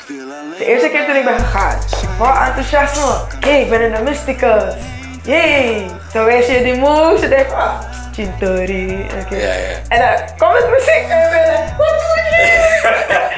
De eerste keer toen ik ben gegaan, wat enthousiasme. Hey, ik ben in de Mysticus. Yay! Zo wees je die moves en denk Chintori. Okay. Ja, ja. En dan komt het muziek en ben wat doe je hier?